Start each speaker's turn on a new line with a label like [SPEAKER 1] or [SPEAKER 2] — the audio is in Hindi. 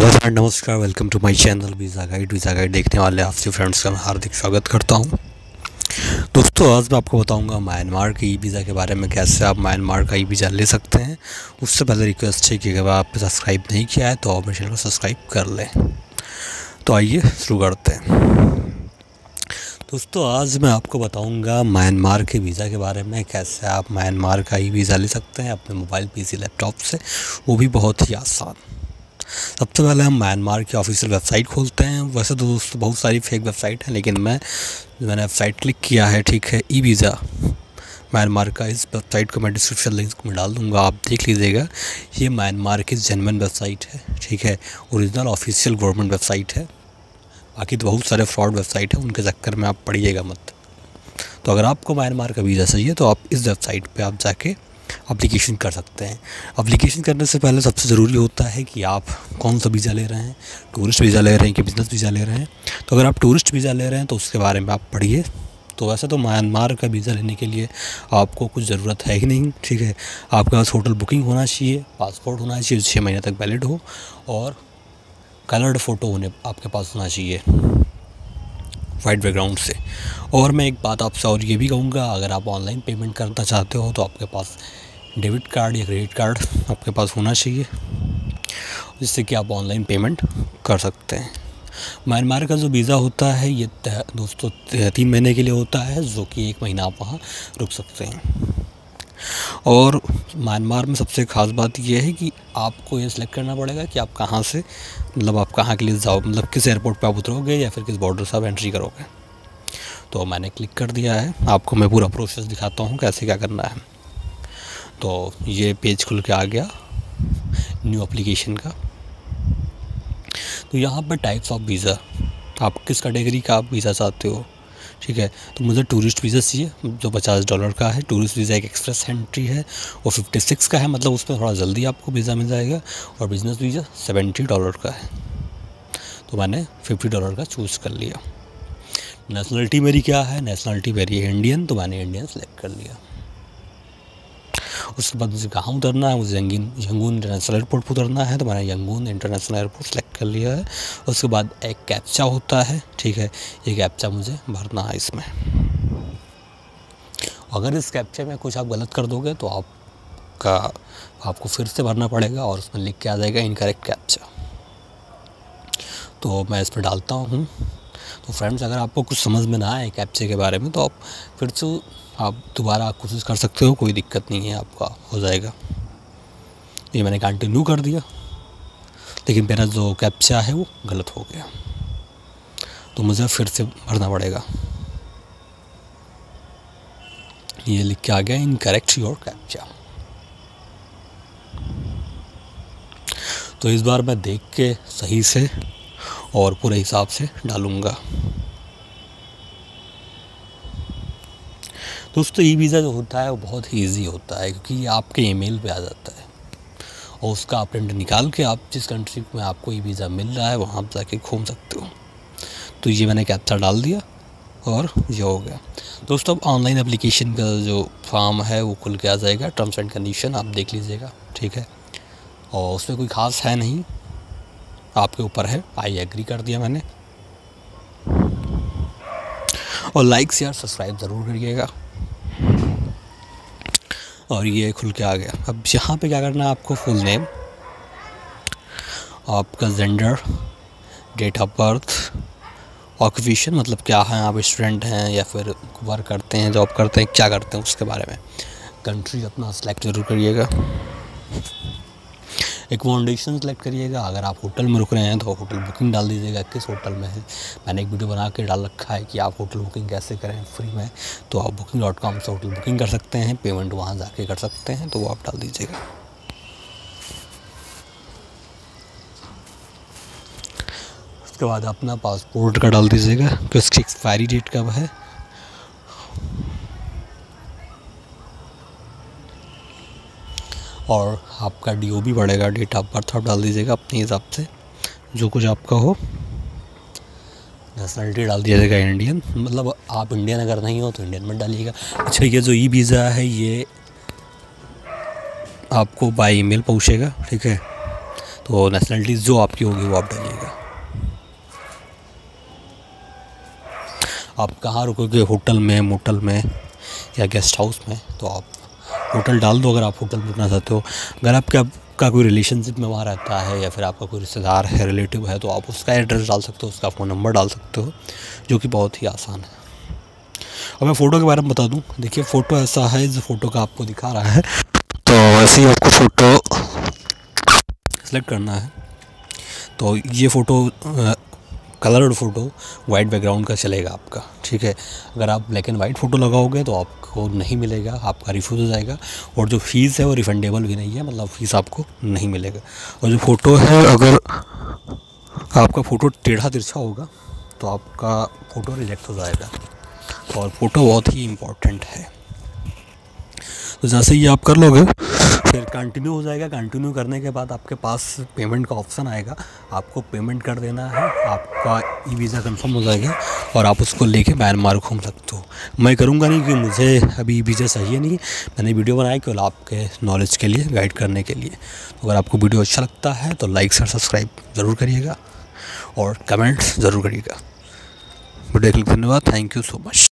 [SPEAKER 1] हेलो फ्रेंड, नमस्कार। Welcome to my channel visa guide देखने वाले आपसे फ्रेंड्स का मैं हार्दिक स्वागत करता हूं। दोस्तों, आज मैं आपको बताऊंगा म्यांमार के ई वीज़ा के बारे में, कैसे आप म्यांमार का ई वीज़ा ले सकते हैं। उससे पहले रिक्वेस्ट है कि अगर आपने सब्सक्राइब नहीं किया है तो आप मेरे चैनल को सब्सक्राइब कर लें। तो आइए शुरू करते हैं। दोस्तों, आज मैं आपको बताऊंगा म्यांमार के वीज़ा के बारे में, कैसे आप म्यांमार का ई वीज़ा ले सकते हैं अपने मोबाइल पीसी लैपटॉप से, वो भी बहुत ही आसान। सबसे पहले हम म्यांमार की ऑफिशियल वेबसाइट खोलते हैं। वैसे तो दोस्तों बहुत सारी फेक वेबसाइट हैं, लेकिन मैंने वेबसाइट क्लिक किया है, ठीक है, ई वीज़ा म्यांमार का। इस वेबसाइट को मैं डिस्क्रिप्शन लिंक में डाल दूंगा, आप देख लीजिएगा। ये म्यांमार की जेन्युइन वेबसाइट है, ठीक है, ओरिजिनल ऑफिशियल गवर्नमेंट वेबसाइट है। बाकी तो बहुत सारे फ्रॉड वेबसाइट हैं, उनके चक्कर में आप पड़िएगा मत। तो अगर आपको म्यांमार का वीज़ा चाहिए तो आप इस वेबसाइट पर आप जाके एप्लीकेशन कर सकते हैं। एप्लीकेशन करने से पहले सबसे ज़रूरी होता है कि आप कौन सा वीज़ा ले रहे हैं, टूरिस्ट वीज़ा ले रहे हैं कि बिज़नेस वीज़ा ले रहे हैं। तो अगर आप टूरिस्ट वीज़ा ले रहे हैं तो उसके बारे में आप पढ़िए। तो वैसे तो म्यांमार का वीज़ा लेने के लिए आपको कुछ ज़रूरत है ही नहीं, ठीक है। आपके पास होटल बुकिंग होना चाहिए, पासपोर्ट होना चाहिए 6 महीने तक वैलिड हो, और कलर्ड फ़ोटो आपके पास होना चाहिए वाइट बैकग्राउंड से। और मैं एक बात आपसे और ये भी कहूँगा, अगर आप ऑनलाइन पेमेंट करना चाहते हो तो आपके पास डेबिट कार्ड या क्रेडिट कार्ड आपके पास होना चाहिए, जिससे कि आप ऑनलाइन पेमेंट कर सकते हैं। म्यांमार का जो वीज़ा होता है ये दोस्तों 3 महीने के लिए होता है, जो कि 1 महीना आप वहाँ रुक सकते हैं। और म्यांमार में सबसे ख़ास बात यह है कि आपको ये सिलेक्ट करना पड़ेगा कि आप कहाँ से, मतलब आप कहाँ के लिए जाओ, मतलब किस एयरपोर्ट पे आप उतरोगे या फिर किस बॉर्डर से आप एंट्री करोगे। तो मैंने क्लिक कर दिया है, आपको मैं पूरा प्रोसेस दिखाता हूँ कैसे क्या करना है। तो ये पेज खुल के आ गया न्यू एप्लीकेशन का। तो यहाँ पर टाइप्स ऑफ वीज़ा, आप किस कैटेगरी का आप वीज़ा चाहते हो, ठीक है। तो मुझे टूरिस्ट वीज़ा चाहिए जो $50 का है। टूरिस्ट वीज़ा एक एक्सप्रेस एंट्री है और 56 का है, मतलब उसमें थोड़ा जल्दी आपको वीज़ा मिल जाएगा। और बिज़नेस वीज़ा $70 का है। तो मैंने $50 का चूज़ कर लिया। नेशनलिटी मेरी क्या है, नेशनलिटी मेरी है इंडियन, तो मैंने इंडियन सेलेक्ट कर लिया। उसके बाद मुझे कहाँ उतरना है, मुझे यंगून इंटरनेशनल एयरपोर्ट पर उतरना है, तो मैंने यंगून इंटरनेशनल एयरपोर्ट सेलेक्ट कर लिया है। उसके बाद एक कैप्चा होता है, ठीक है, ये कैप्चा मुझे भरना है इसमें। अगर इस कैप्चे में कुछ आप गलत कर दोगे तो आपको फिर से भरना पड़ेगा और उसमें लिख के आ जाएगा इनकरेक्ट कैप्चा। तो मैं इसमें डालता हूँ। तो फ्रेंड्स, अगर आपको कुछ समझ में ना आए कैप्चे के बारे में तो आप फिर से आप दोबारा कोशिश कर सकते हो, कोई दिक्कत नहीं है, आपका हो जाएगा। ये मैंने कंटिन्यू कर दिया, लेकिन मेरा जो कैप्चा है वो गलत हो गया, तो मुझे फिर से भरना पड़ेगा। ये लिख के आ गया इनकरेक्ट योर कैप्चा। तो इस बार मैं देख के सही से और पूरे हिसाब से डालूँगा। दोस्तों, ई वीज़ा जो होता है वो बहुत ही ईजी होता है, क्योंकि ये आपके ईमेल पे आ जाता है और उसका आप प्रिंट निकाल के आप जिस कंट्री में आपको ई वीज़ा मिल रहा है वहाँ आप जाके घूम सकते हो। तो ये मैंने कैप्चा डाल दिया और ये हो गया। दोस्तों, अब ऑनलाइन एप्लीकेशन का जो फॉर्म है वो खुल के आ जाएगा। टर्म्स एंड कंडीशन आप देख लीजिएगा, ठीक है, और उसमें कोई ख़ास है नहीं, आपके ऊपर है। आई एग्री कर दिया मैंने, और लाइक शेयर सब्सक्राइब ज़रूर करिएगा। और ये खुल के आ गया। अब यहाँ पे क्या करना है, आपको फुल नेम, आपका gender, date of birth, occupation मतलब क्या है, आप स्टूडेंट हैं या फिर वर्क करते हैं, जॉब करते हैं, क्या करते हैं उसके बारे में। कंट्री अपना सेलेक्ट जरूर करिएगा। एकोमोडेशन सेलेक्ट करिएगा। अगर आप होटल में रुक रहे हैं तो होटल बुकिंग डाल दीजिएगा, किस होटल में है। मैंने एक वीडियो बना के डाल रखा है कि आप होटल बुकिंग कैसे करें फ्री में, तो आप booking.com से होटल बुकिंग कर सकते हैं, पेमेंट वहाँ जाके कर सकते हैं, तो वो आप डाल दीजिएगा। उसके बाद अपना पासपोर्ट का डाल दीजिएगा कि उसकी एक्सपायरी डेट कब है। और आपका DO भी बढ़ेगा, डेट ऑफ बर्थ आप डाल दीजिएगा अपने हिसाब से, जो कुछ आपका हो। नेशनलिटी डाल दीजिएगा इंडियन, मतलब आप इंडियन अगर नहीं हो तो इंडियन में डालिएगा। अच्छा, ये जो ई वीज़ा है ये आपको बाय ईमेल पहुँचेगा, ठीक है। तो नेशनलिटी जो आपकी होगी वो आप डालिएगा। आप कहाँ रुकोगे, होटल में, मोटल में या गेस्ट हाउस में, तो आप होटल डाल दो अगर आप होटल रुकना चाहते हो। अगर आपका कोई रिलेशनशिप में वहाँ रहता है या फिर आपका कोई रिश्तेदार है, रिलेटिव है, तो आप उसका एड्रेस डाल सकते हो, उसका फ़ोन नंबर डाल सकते हो, जो कि बहुत ही आसान है। अब मैं फ़ोटो के बारे में बता दूं, देखिए फ़ोटो ऐसा है जो फ़ोटो का आपको दिखा रहा है, तो वैसे ही आपको फ़ोटो सेलेक्ट करना है। तो ये photo coloured photo white background का चलेगा आपका, ठीक है। अगर आप ब्लैक एंड वाइट फ़ोटो लगाओगे तो आपको नहीं मिलेगा, आपका रिफ्यूज़ हो जाएगा। और जो फ़ीस है वो रिफ़ंडेबल भी नहीं है, मतलब फ़ीस आपको नहीं मिलेगा। और जो फ़ोटो है, अगर आपका फ़ोटो टेढ़ा तिरछा होगा तो आपका फ़ोटो रिजेक्ट हो जाएगा। और फ़ोटो बहुत ही इम्पोर्टेंट है। तो जैसे ही आप कर लोगे फिर कंटिन्यू हो जाएगा। कंटिन्यू करने के बाद आपके पास पेमेंट का ऑप्शन आएगा, आपको पेमेंट कर देना है, आपका ई वीज़ा कंफर्म हो जाएगा और आप उसको लेके म्यांमार घूम सकते हो। मैं करूँगा नहीं, क्योंकि मुझे अभी ई वीज़ा चाहिए नहीं। मैंने वीडियो बनाया केवल आपके नॉलेज के लिए, गाइड करने के लिए। तो अगर आपको वीडियो अच्छा लगता है तो लाइक और सब्सक्राइब ज़रूर करिएगा और कमेंट्स ज़रूर करिएगा। वीडियो के लिए धन्यवाद। Thank you so much.